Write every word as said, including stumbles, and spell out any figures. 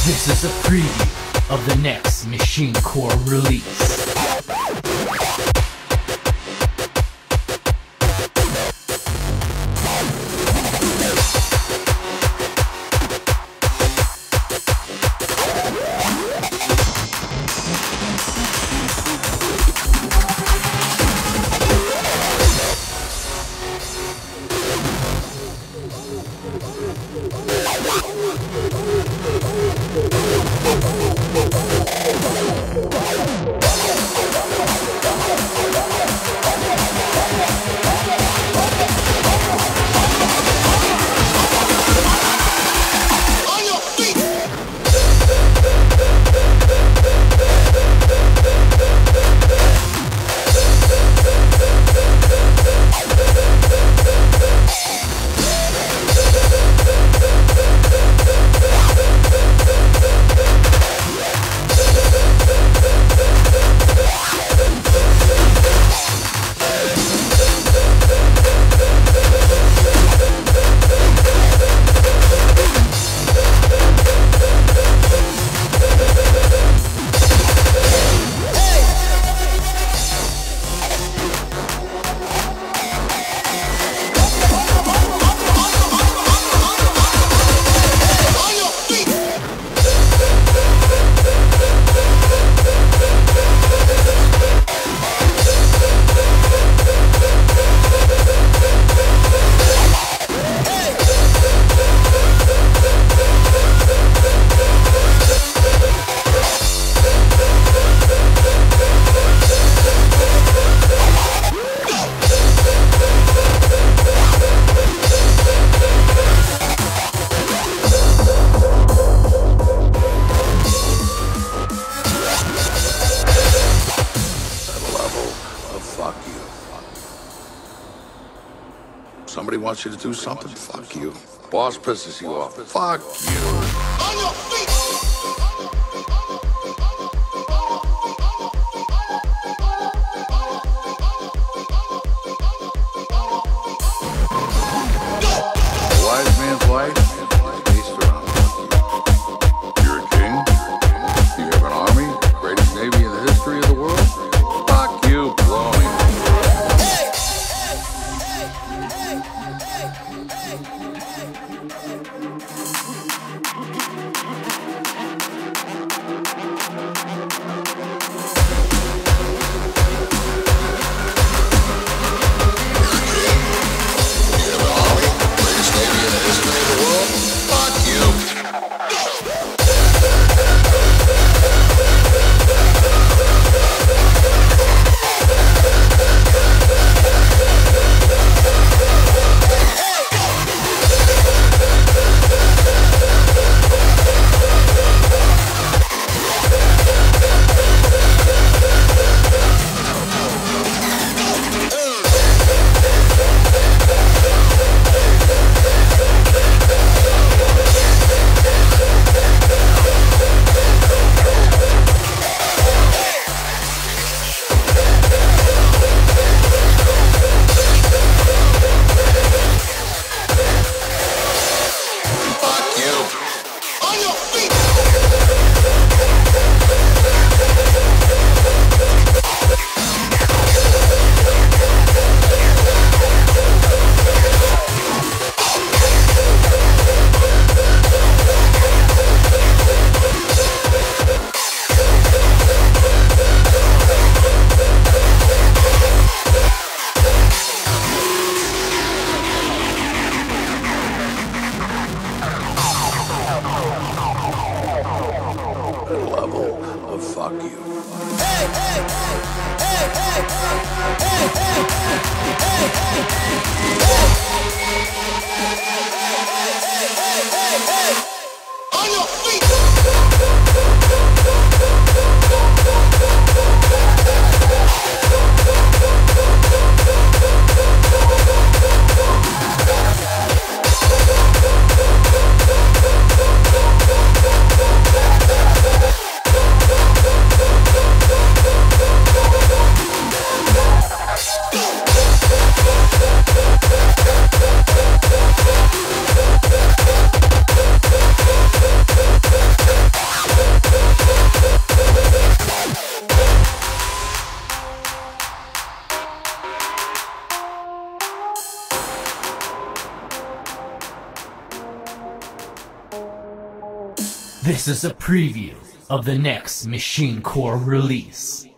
This is a preview of the next Machine Core release. Somebody wants you to do something? Fuck you. Boss pisses you off? Fuck you. On your feet! A wise man's life is based around fuck you. You're a king? You have an army? Greatest navy in the history of the world? Fuck you, blowing. Level of fuck you. Hey, hey, hey, hey, hey, hey, hey, hey, on your feet. This is a preview of the next Machine Core release.